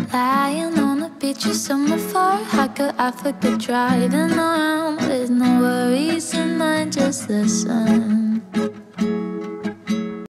Lying on the beach with summer for how could I forget driving around with no worries in mind, just the sun.